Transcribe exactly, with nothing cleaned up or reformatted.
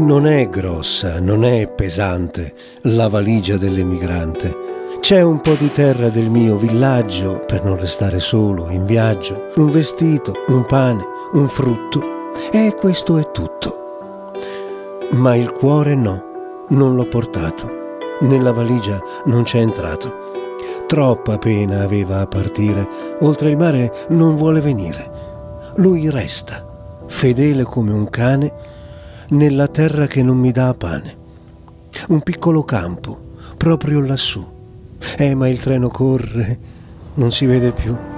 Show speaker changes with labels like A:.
A: Non è grossa, non è pesante la valigia dell'emigrante. C'è un po' di terra del mio villaggio per non restare solo in viaggio, un vestito, un pane, un frutto, e questo è tutto. Ma il cuore no, non l'ho portato, nella valigia non c'è entrato. Troppa pena aveva a partire, oltre il mare non vuole venire. Lui resta, fedele come un cane, nella terra che non mi dà pane. Un piccolo campo, proprio lassù. Eh, ma il treno corre, non si vede più.